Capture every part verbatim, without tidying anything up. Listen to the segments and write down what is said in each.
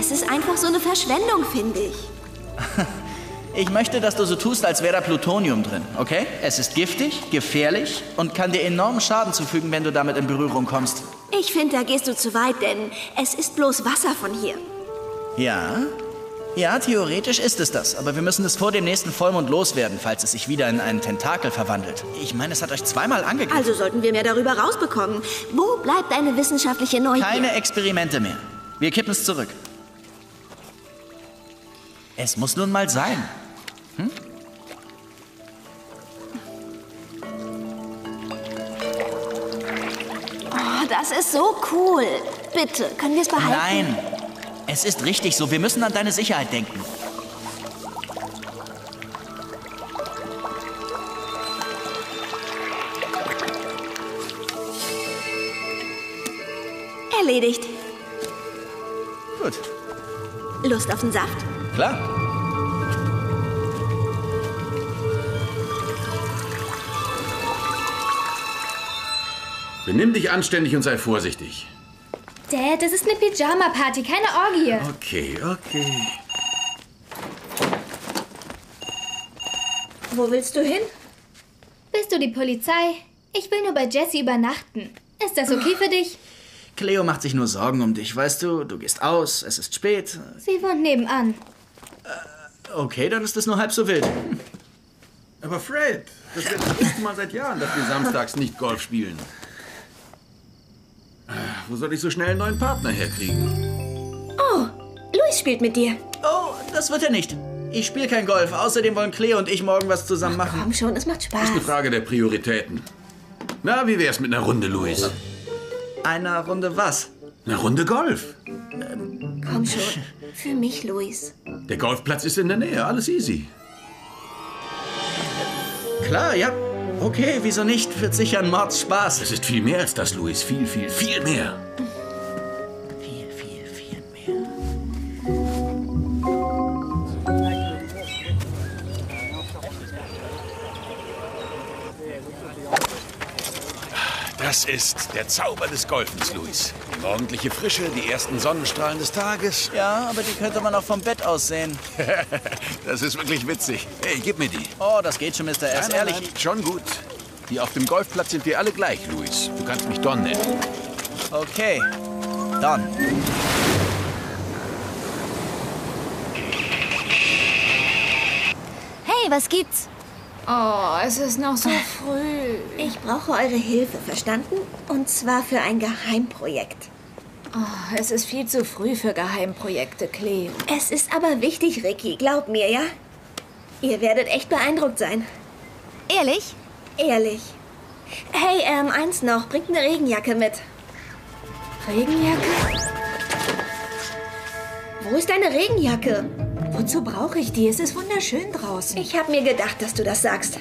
Es ist einfach so eine Verschwendung, finde ich. Ich möchte, dass du so tust, als wäre da Plutonium drin, okay? Es ist giftig, gefährlich und kann dir enormen Schaden zufügen, wenn du damit in Berührung kommst. Ich finde, da gehst du zu weit, denn es ist bloß Wasser von hier. Ja? Ja, theoretisch ist es das. Aber wir müssen es vor dem nächsten Vollmond loswerden, falls es sich wieder in einen Tentakel verwandelt. Ich meine, es hat euch zweimal angegriffen. Also sollten wir mehr darüber rausbekommen. Wo bleibt deine wissenschaftliche Neugier? Keine Experimente mehr. Wir kippen es zurück. Es muss nun mal sein. Hm? Oh, das ist so cool. Bitte, können wir es behalten? Nein, es ist richtig so. Wir müssen an deine Sicherheit denken. Erledigt. Gut. Lust auf den Saft? Klar. Benimm dich anständig und sei vorsichtig. Dad, das ist eine Pyjama-Party, keine Orgie. Okay, okay. Wo willst du hin? Bist du die Polizei? Ich will nur bei Jessie übernachten. Ist das okay für dich? Cleo macht sich nur Sorgen um dich, weißt du? Du gehst aus, es ist spät. Sie wohnt nebenan. Äh, okay, dann ist es nur halb so wild. Aber Fred, das ist das erste Mal seit Jahren, dass wir samstags nicht Golf spielen. Wo soll ich so schnell einen neuen Partner herkriegen? Oh, Luis spielt mit dir. Oh, das wird er nicht. Ich spiele kein Golf. Außerdem wollen Cleo und ich morgen was zusammen machen. Komm schon, es macht Spaß. Das ist eine Frage der Prioritäten. Na, wie wär's mit einer Runde, Luis? Einer Runde was? Eine Runde Golf. Komm schon, für mich, Luis. Der Golfplatz ist in der Nähe, alles easy. Klar, ja. Okay, wieso nicht? Wird sicher ein Mordsspaß. Es ist viel mehr als das, Luis. Viel, viel, viel mehr. Viel, viel, viel mehr. Das ist der Zauber des Golfens, Luis. Die morgendliche Frische, die ersten Sonnenstrahlen des Tages. Ja, aber die könnte man auch vom Bett aus sehen. Das ist wirklich witzig. Hey, gib mir die. Oh, das geht schon, Mister S. Nein, nein, Ehrlich. nein, schon gut. Hier auf dem Golfplatz sind wir alle gleich, Luis. Du kannst mich Don nennen. Okay. Don. Hey, was gibt's? Oh, es ist noch so früh. Ich brauche eure Hilfe, verstanden? Und zwar für ein Geheimprojekt. Oh, es ist viel zu früh für Geheimprojekte, Cleo. Es ist aber wichtig, Ricky. Glaub mir, ja? Ihr werdet echt beeindruckt sein. Ehrlich? Ehrlich. Hey, ähm, eins noch. Bringt eine Regenjacke mit. Regenjacke? Wo ist deine Regenjacke? Wozu brauche ich die? Es ist wunderschön draußen. Ich habe mir gedacht, dass du das sagst.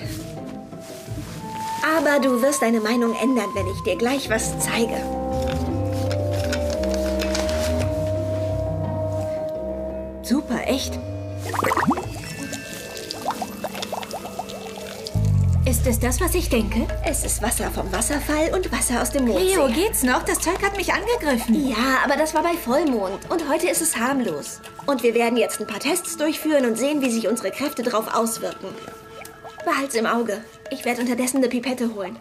Aber du wirst deine Meinung ändern, wenn ich dir gleich was zeige. Super, echt? Ist es das, was ich denke? Es ist Wasser vom Wasserfall und Wasser aus dem Mondsee. Leo, geht's noch? Das Zeug hat mich angegriffen. Ja, aber das war bei Vollmond. Und heute ist es harmlos. Und wir werden jetzt ein paar Tests durchführen und sehen, wie sich unsere Kräfte drauf auswirken. Behalt's im Auge. Ich werde unterdessen eine Pipette holen.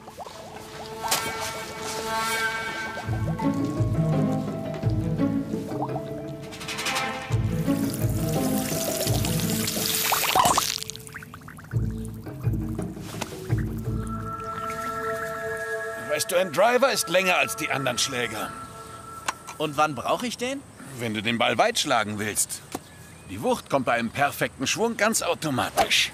Weißt du, ein Driver ist länger als die anderen Schläger. Und wann brauche ich den? Wenn du den Ball weit schlagen willst. Die Wucht kommt bei einem perfekten Schwung ganz automatisch.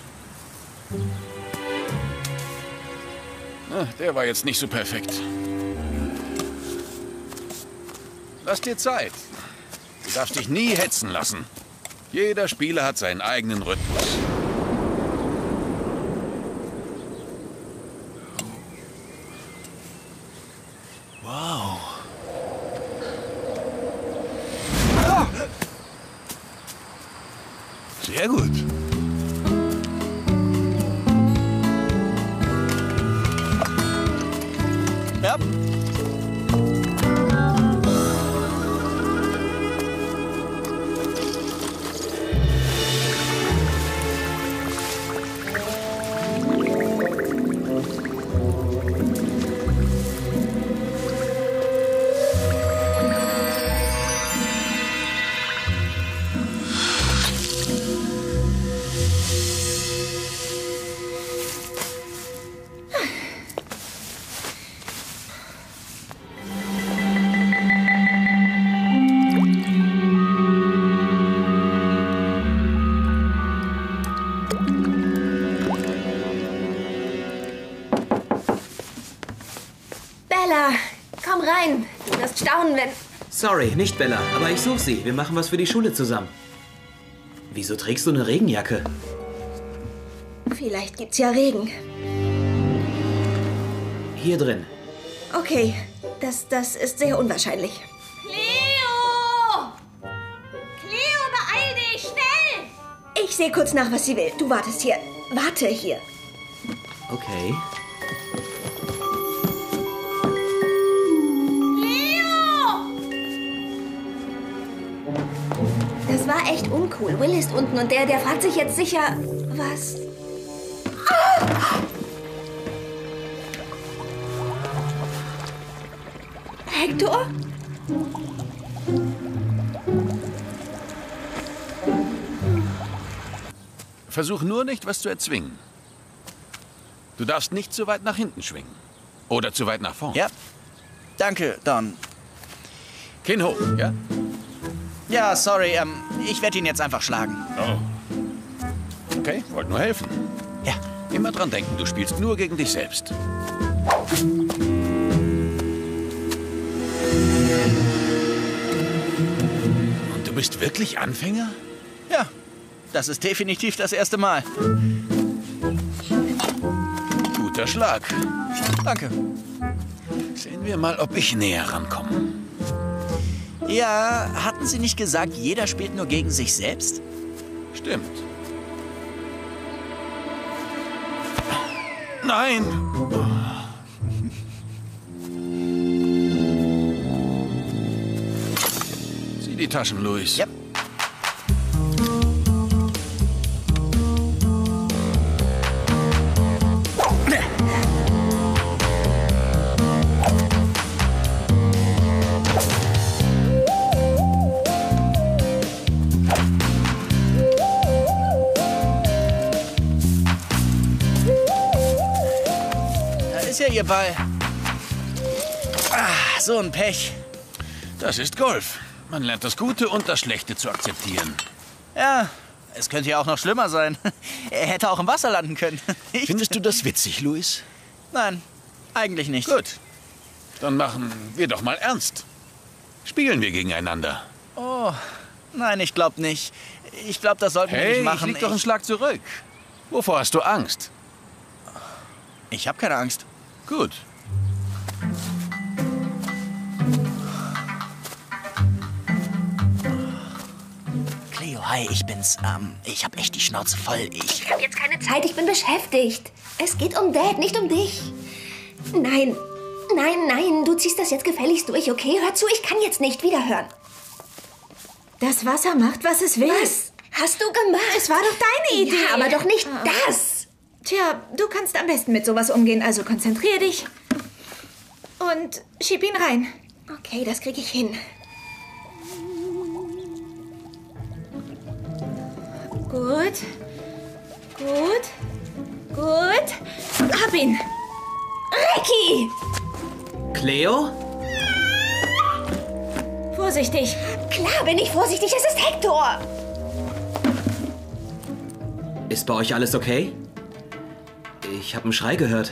Ah, der war jetzt nicht so perfekt. Lass dir Zeit. Du darfst dich nie hetzen lassen. Jeder Spieler hat seinen eigenen Rhythmus. Wow. Sehr gut. Ja. Bella, komm rein. Du wirst staunen, wenn... Sorry, nicht Bella, aber ich suche sie. Wir machen was für die Schule zusammen. Wieso trägst du eine Regenjacke? Vielleicht gibt's ja Regen. Hier drin. Okay, das, das ist sehr unwahrscheinlich. Cleo! Cleo, beeil dich, schnell! Ich sehe kurz nach, was sie will. Du wartest hier. Warte hier. Okay. Das war echt uncool. Will ist unten und der, der fragt sich jetzt sicher, was... Ah! Hector? Versuch nur nicht, was zu erzwingen. Du darfst nicht zu weit nach hinten schwingen. Oder zu weit nach vorn. Ja. Danke, Don. Kinn hoch, ja? Ja, sorry, ähm, ich werde ihn jetzt einfach schlagen. Oh. Okay, wollte nur helfen. Ja. Immer dran denken, du spielst nur gegen dich selbst. Und du bist wirklich Anfänger? Ja, das ist definitiv das erste Mal. Guter Schlag. Danke. Sehen wir mal, ob ich näher rankomme. Ja, hatten Sie nicht gesagt, jeder spielt nur gegen sich selbst? Stimmt. Nein! Sieh die Taschen, Luis. Ja. Ihr Ball. Ah, so ein Pech. Das ist Golf. Man lernt das Gute und das Schlechte zu akzeptieren. Ja, es könnte ja auch noch schlimmer sein. Er hätte auch im Wasser landen können. Nicht? Findest du das witzig, Luis? Nein, eigentlich nicht. Gut. Dann machen wir doch mal ernst. Spielen wir gegeneinander. Oh, nein, ich glaube nicht. Ich glaube, das sollten wir Hey, nicht machen. ich leg doch einen Schlag zurück. Wovor hast du Angst? Ich habe keine Angst. Gut. Cleo, hi, ich bin's. Ähm, ich habe echt die Schnauze voll. Ich... Ich habe jetzt keine Zeit, ich bin beschäftigt. Es geht um Dad, nicht um dich. Nein, nein, nein, du ziehst das jetzt gefälligst durch, okay? Hör zu, ich kann jetzt nicht wiederhören. Das Wasser macht, was es will. Was hast du gemacht? Es war doch deine Idee. Ja, aber doch nicht Ah. das. Tja, du kannst am besten mit sowas umgehen, also konzentrier dich. Und schieb ihn rein. Okay, das kriege ich hin. Gut. Gut. Gut. Hab ihn. Ricky! Cleo? Vorsichtig. Klar bin ich vorsichtig, es ist Hector. Ist bei euch alles okay? Ich habe einen Schrei gehört.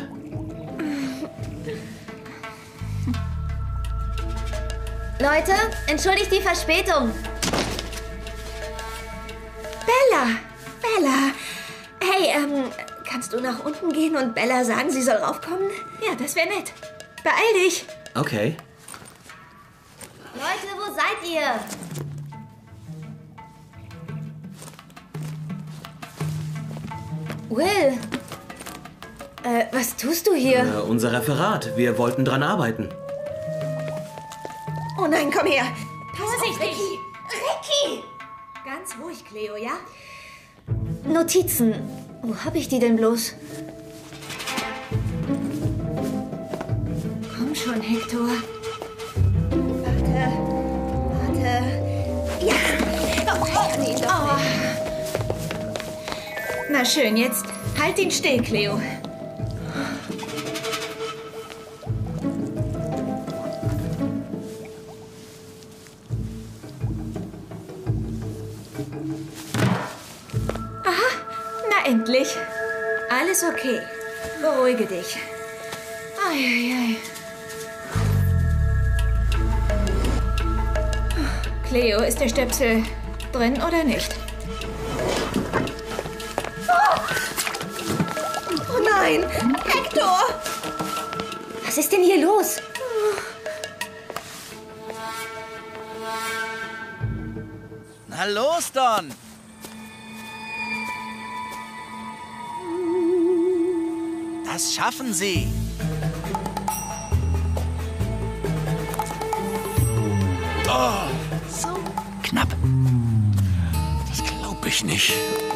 Leute, entschuldigt die Verspätung. Bella! Bella! Hey, ähm, kannst du nach unten gehen und Bella sagen, sie soll raufkommen? Ja, das wäre nett. Beeil dich. Okay. Leute, wo seid ihr? Will! Äh, was tust du hier? Äh, unser Referat. Wir wollten dran arbeiten. Oh nein, komm her! Pass Vorsichtig. auf, Ricky! Ricky! Ganz ruhig, Cleo, ja? Notizen. Wo hab ich die denn bloß? Komm schon, Hector. Warte. Warte. Ja! Oh, nee, doch nicht. Na schön, jetzt halt ihn still, Cleo. Aha, na endlich. Alles okay. Beruhige dich. Eieiei. Cleo, ist der Stöpsel drin oder nicht? Oh, oh nein! Hector! Was ist denn hier los? Na los, Don! Das schaffen Sie! Oh, So knapp. das glaube ich nicht.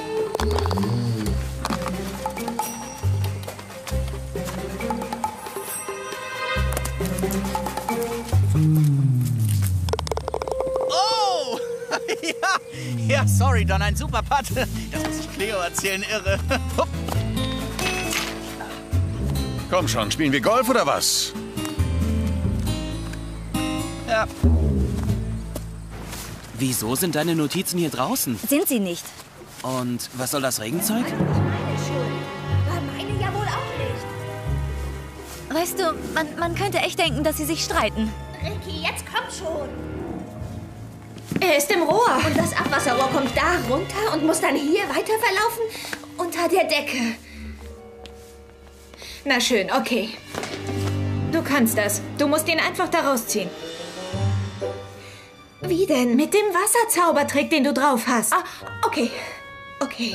Oh! ja, ja, sorry, Don, ein super Putt. Das muss ich Cleo erzählen, irre. Hup. Komm schon, spielen wir Golf oder was? Ja. Wieso sind deine Notizen hier draußen? Sind sie nicht? Und was soll das Regenzeug? Meine Schuld. War meine ja wohl auch nicht. Weißt du, man, man könnte echt denken, dass sie sich streiten. Ricky, jetzt komm schon. Er ist im Rohr. Und das Abwasserrohr kommt da runter und muss dann hier weiter verlaufen? Unter der Decke. Na schön, okay. Du kannst das. Du musst ihn einfach da rausziehen. Wie denn? Mit dem Wasserzaubertrick, den du drauf hast. Ah, okay. Okay.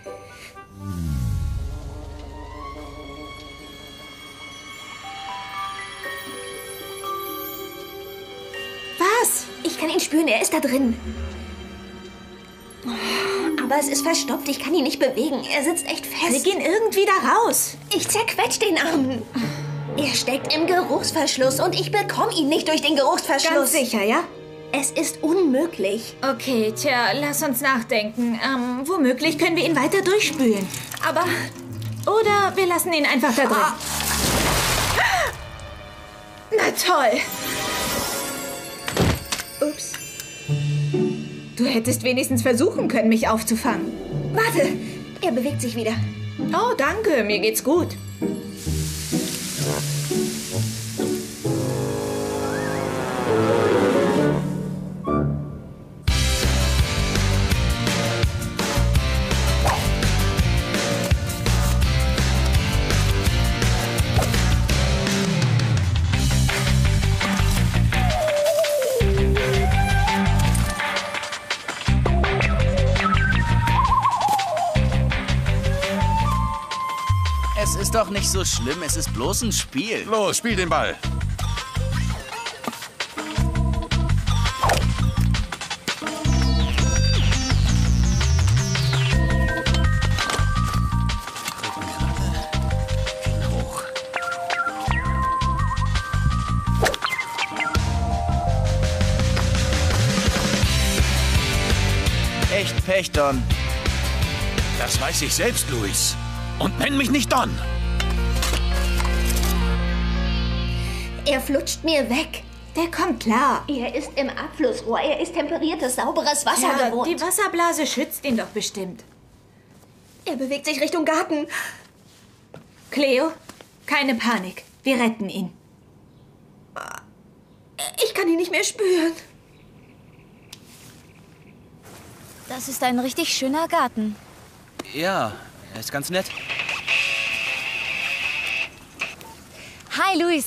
Was? Ich kann ihn spüren, er ist da drin. Aber es ist verstopft, ich kann ihn nicht bewegen. Er sitzt echt fest. Krieg ihn irgendwie da raus. Ich zerquetsch den Armen. Er steckt im Geruchsverschluss und ich bekomme ihn nicht durch den Geruchsverschluss. Ganz sicher, ja? Es ist unmöglich. Okay, tja, lass uns nachdenken. Ähm, womöglich können wir ihn weiter durchspülen. Aber... Oder wir lassen ihn einfach da drin. Ah. Na toll. Ups. Du hättest wenigstens versuchen können, mich aufzufangen. Warte, er bewegt sich wieder. Oh, danke, mir geht's gut. Es ist doch nicht so schlimm, es ist bloß ein Spiel. Los, spiel den Ball. Hoch. Echt Pech, Don. Das weiß ich selbst, Luis. Und nenn mich nicht Don. Er flutscht mir weg. Der kommt klar. Er ist im Abflussrohr. Er ist temperiertes, sauberes Wasser Ja, gewohnt. die Wasserblase schützt ihn doch bestimmt. Er bewegt sich Richtung Garten. Cleo, keine Panik. Wir retten ihn. Ich kann ihn nicht mehr spüren. Das ist ein richtig schöner Garten. Ja, er ist ganz nett. Hi, Luis.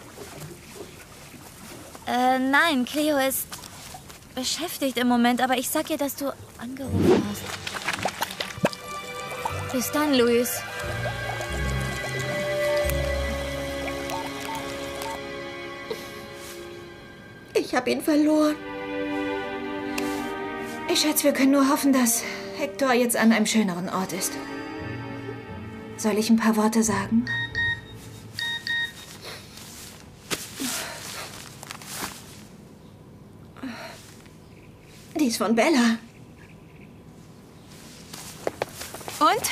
Äh, nein, Cleo ist beschäftigt im Moment, aber ich sag ihr, dass du angerufen hast. Bis dann, Luis. Ich habe ihn verloren. Ich schätze, wir können nur hoffen, dass Hector jetzt an einem schöneren Ort ist. Soll ich ein paar Worte sagen? Die ist von Bella. Und?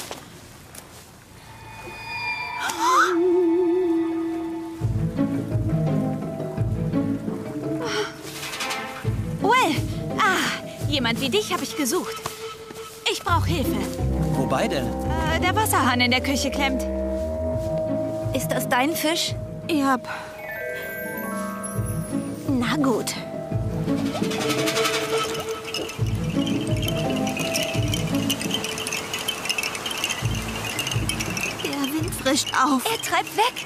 Well, ah, jemand wie dich habe ich gesucht. Ich brauche Hilfe. Wobei denn? Äh, der Wasserhahn in der Küche klemmt. Ist das dein Fisch? Ja. Na gut. Der Wind frischt auf. Er treibt weg.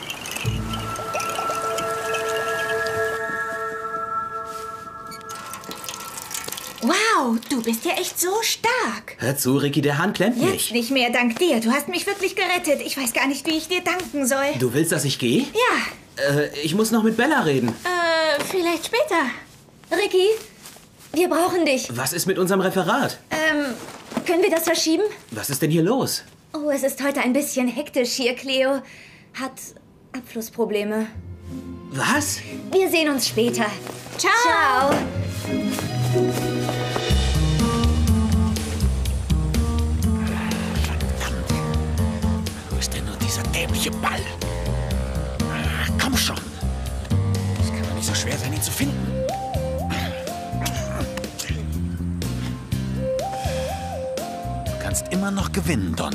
Wow, du bist ja echt so stark. Hör zu, Ricky, der Hahn klemmt Jetzt nicht. nicht mehr, dank dir. Du hast mich wirklich gerettet. Ich weiß gar nicht, wie ich dir danken soll. Du willst, dass ich gehe? Ja, Äh, ich muss noch mit Bella reden. äh, vielleicht später. Ricky, wir brauchen dich. Was ist mit unserem Referat? Ähm, können wir das verschieben? Was ist denn hier los? Oh, es ist heute ein bisschen hektisch hier. Cleo hat Abflussprobleme. Was? Wir sehen uns später. Ciao. Ciao. Wo ist denn nur dieser dämliche Ball? Ah, komm schon. Es kann doch nicht so schwer sein, ihn zu finden. Du kannst immer noch gewinnen, Don.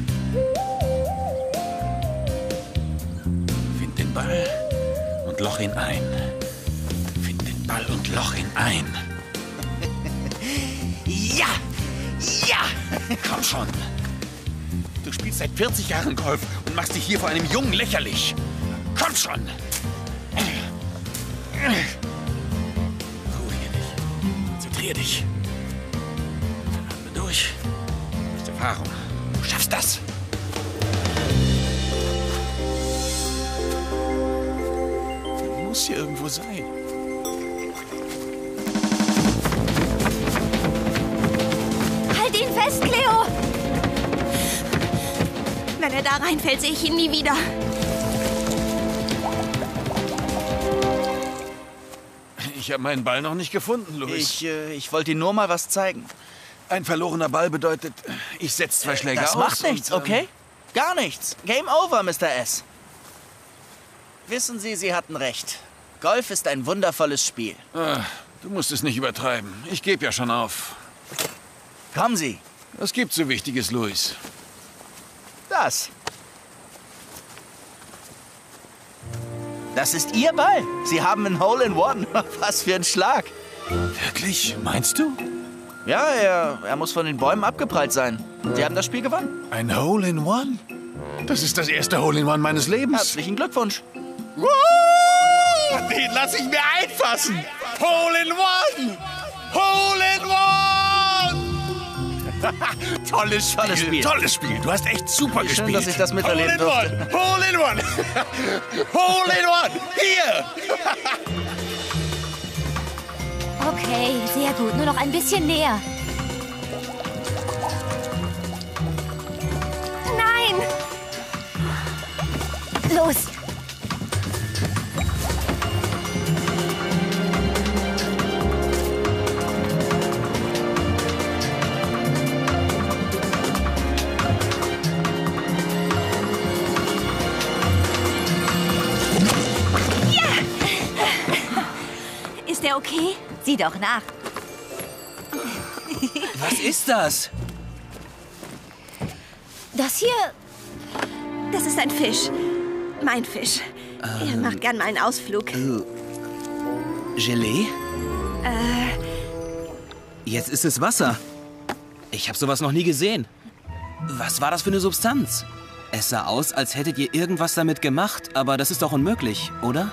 Find den Ball und loch ihn ein. Find den Ball und loch ihn ein. Ja! Ja! Komm schon. Du spielst seit vierzig Jahren Golf und machst dich hier vor einem Jungen lächerlich. Komm schon! Ruhige dich. Konzentrier dich. Atme durch. Das ist Erfahrung. Du schaffst das. Du musst hier irgendwo sein. Halt ihn fest, Cleo! Wenn er da reinfällt, sehe ich ihn nie wieder. Ich habe meinen Ball noch nicht gefunden, Louis. Ich, äh, ich wollte Ihnen nur mal was zeigen. Ein verlorener Ball bedeutet, ich setze zwei Schläge Das aus. macht nichts, und, ähm, okay? Gar nichts. Game over, Mister S. Wissen Sie, Sie hatten recht. Golf ist ein wundervolles Spiel. Ah, du musst es nicht übertreiben. Ich gebe ja schon auf. Kommen Sie. Was gibt's so Wichtiges, Louis? Das. Das ist Ihr Ball. Sie haben ein Hole in One. Was für ein Schlag. Wirklich? Meinst du? Ja, er, er muss von den Bäumen abgeprallt sein. Sie haben das Spiel gewonnen. Ein Hole in One? Das ist das erste Hole in One meines Lebens. Herzlichen Glückwunsch. Woo! Den lass ich mir einfassen. Hole in One! Hole in One! Tolles Spiel. Tolles Spiel. Tolles Spiel. Du hast echt super Wie gespielt. schön, dass ich das miterleben Hole in durfte. One! Hole in One! Hole in One! Hier! Okay, sehr gut. Nur noch ein bisschen näher. Nein! Los! Ist er okay? Sieh doch nach. Was ist das? Das hier... Das ist ein Fisch. Mein Fisch. Er macht gern mal einen Ausflug. Gelee? Äh. Jetzt ist es Wasser. Ich habe sowas noch nie gesehen. Was war das für eine Substanz? Es sah aus, als hättet ihr irgendwas damit gemacht, aber das ist doch unmöglich, oder?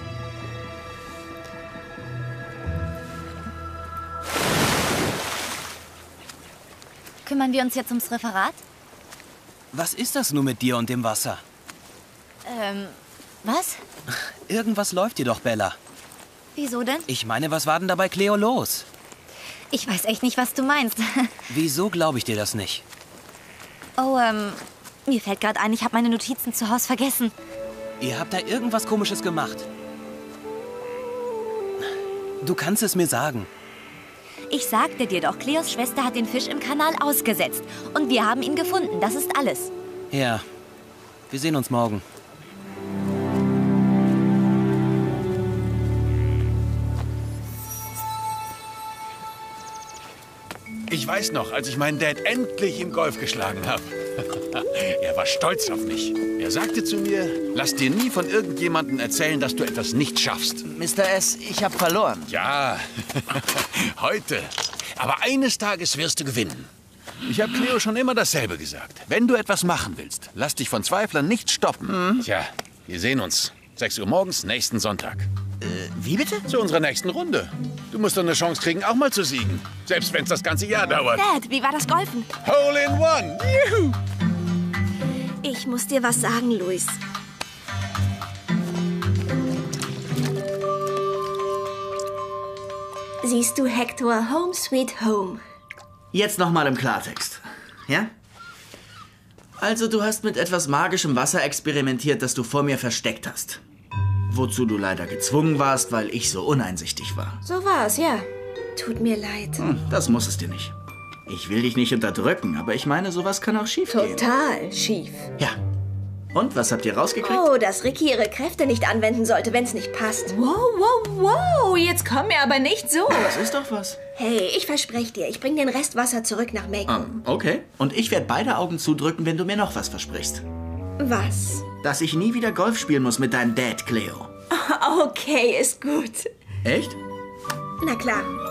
Kümmern wir uns jetzt ums Referat? Was ist das nun mit dir und dem Wasser? Ähm, was? Irgendwas läuft dir doch, Bella. Wieso denn? Ich meine, was war denn da bei Cleo los? Ich weiß echt nicht, was du meinst. Wieso glaube ich dir das nicht? Oh, ähm, mir fällt gerade ein, ich habe meine Notizen zu Hause vergessen. Ihr habt da irgendwas Komisches gemacht. Du kannst es mir sagen. Ich sagte dir doch, Cleos Schwester hat den Fisch im Kanal ausgesetzt. Und wir haben ihn gefunden, das ist alles. Ja, wir sehen uns morgen. Ich weiß noch, als ich meinen Dad endlich im Golf geschlagen habe. Er war stolz auf mich. Er sagte zu mir, lass dir nie von irgendjemandem erzählen, dass du etwas nicht schaffst. Mister S., ich habe verloren. Ja, heute. Aber eines Tages wirst du gewinnen. Ich habe Cleo schon immer dasselbe gesagt. Wenn du etwas machen willst, lass dich von Zweiflern nicht stoppen. Mhm. Tja, wir sehen uns. sechs Uhr morgens, nächsten Sonntag. Äh, wie bitte? Zu unserer nächsten Runde. Du musst doch eine Chance kriegen, auch mal zu siegen. Selbst wenn es das ganze Jahr dauert. Dad, wie war das Golfen? Hole in one! Juhu! Ich muss dir was sagen, Luis. Siehst du, Hector, Home Sweet Home. Jetzt noch mal im Klartext. Ja? Also, du hast mit etwas magischem Wasser experimentiert, das du vor mir versteckt hast. Wozu du leider gezwungen warst, weil ich so uneinsichtig war. So war's, ja. Tut mir leid. Hm, das muss es dir nicht. Ich will dich nicht unterdrücken, aber ich meine, sowas kann auch schief gehen. Total schief. Ja. Und, was habt ihr rausgekriegt? Oh, dass Ricky ihre Kräfte nicht anwenden sollte, wenn es nicht passt. Wow, wow, wow. Jetzt komm mir aber nicht so. Das ist doch was. Hey, ich verspreche dir, ich bringe den Rest Wasser zurück nach Macon. Ah, okay. Und ich werde beide Augen zudrücken, wenn du mir noch was versprichst. Was? Dass ich nie wieder Golf spielen muss mit deinem Dad, Cleo. Okay, ist gut. Echt? Na klar.